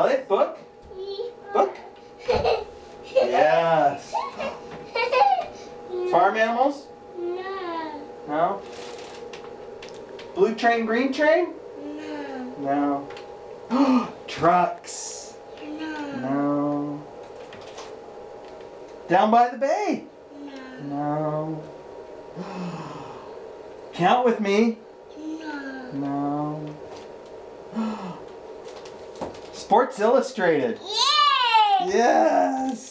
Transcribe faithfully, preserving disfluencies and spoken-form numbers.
Elliott, book? Book? Yes. Farm animals? No. No. Blue train, green train? No. No. Trucks? No. No. Down by the bay? No. No. Count with me? No. No. Sports Illustrated? Yay! Yes!